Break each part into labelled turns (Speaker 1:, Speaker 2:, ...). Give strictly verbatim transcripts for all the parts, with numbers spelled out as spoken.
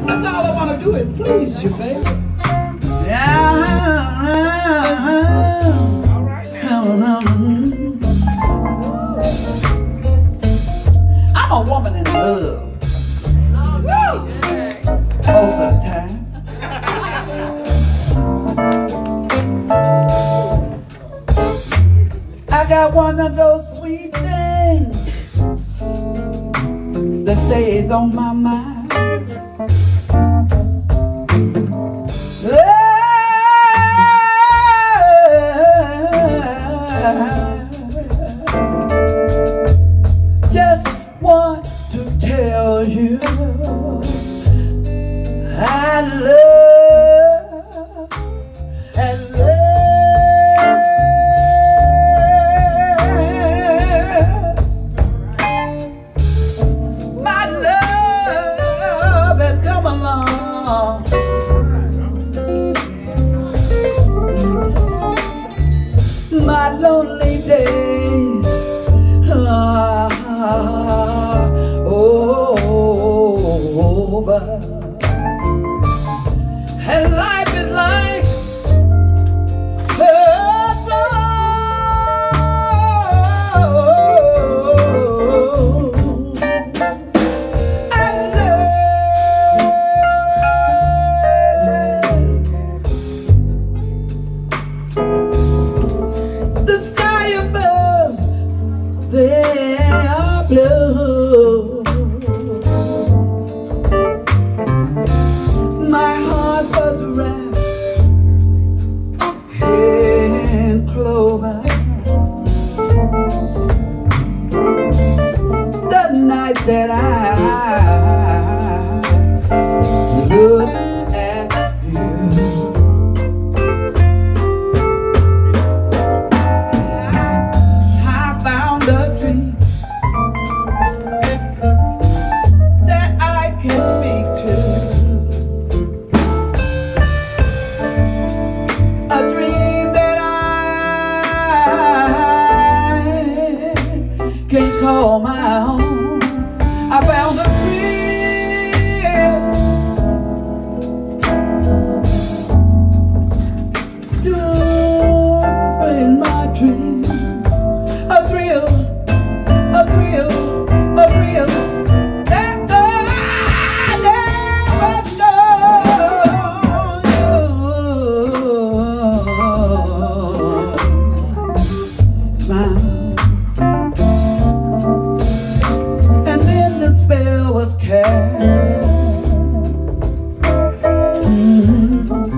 Speaker 1: That's all I want to do is please you, baby. Yeah. All right now. I'm a woman in love. Most of the time. I got one of those sweet things that stays on my mind. Just want to tell you I love and love my love has come along. My lonely days are over, and life is like a song. And love, the sky above, they are blue. My heart was wrapped in clover. The night that I looked at you, I, I found a dream that I can speak to. A dream that I can call my own. I found a thrill to in my dream. A thrill, a thrill, a thrill that I never know. And then the spell was cast. Mm-hmm.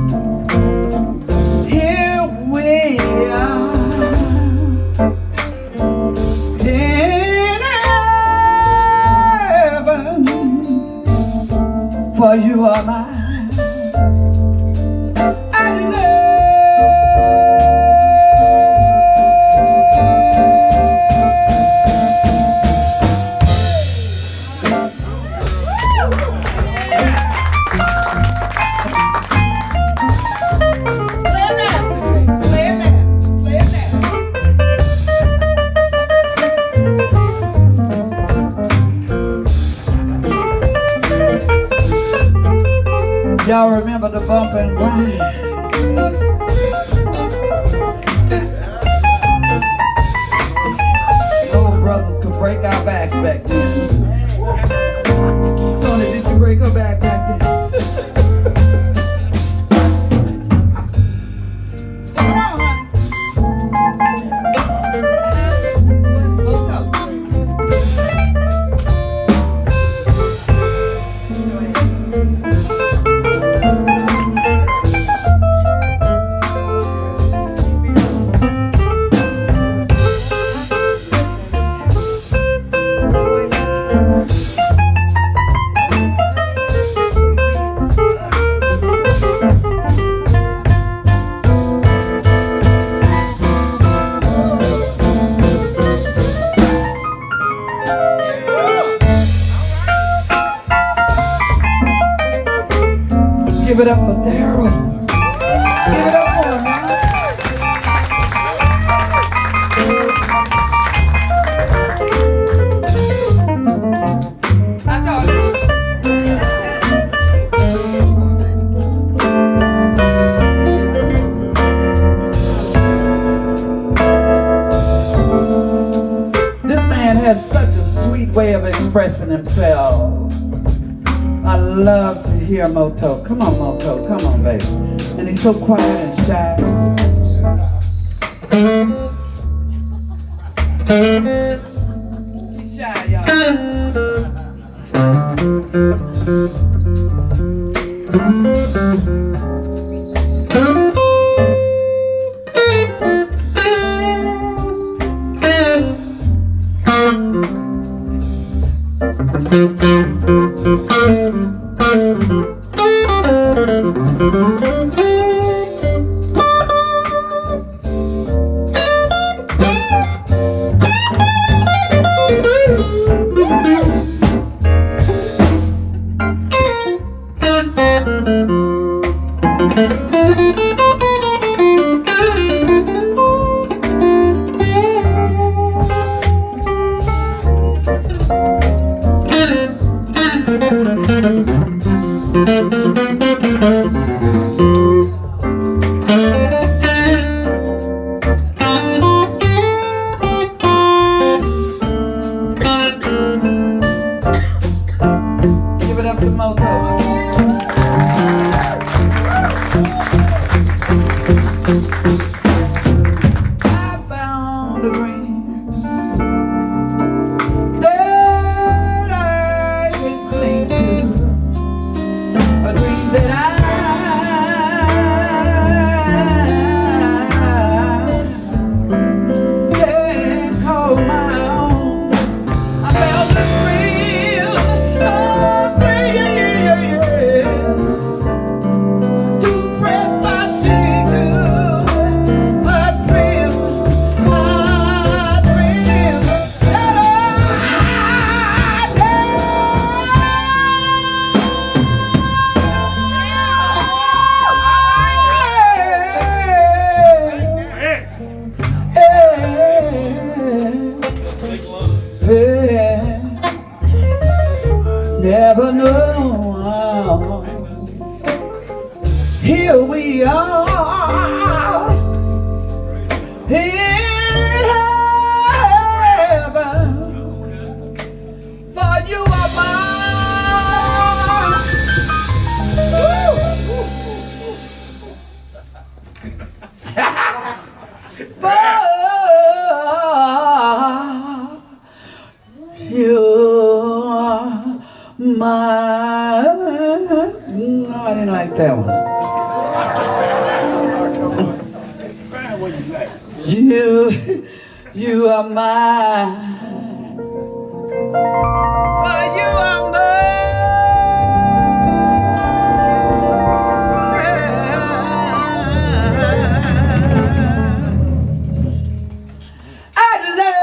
Speaker 1: Here we are in heaven, for you are mine. Y'all remember the bump and grind? Old brothers could break our backs back then. Tony, did you break her back back then? Come on, honey. Go talk. Give it up for Daryl. Give it up for him now. I told you. expressing himself. I love to hear Moto. Come on, Moto. Come on, baby. And he's so quiet and shy. He's shy, y'all. Give it up to Moto. I found a dream that I can cling to, a dream that I can call my own. I felt a thrill, a thrill, to press my cheek to a thrill, a thrill that I never knew. Here we are in heaven, for you are mine. For you are mine. No, I didn't like that one. You, you are mine. For you are mine. I love.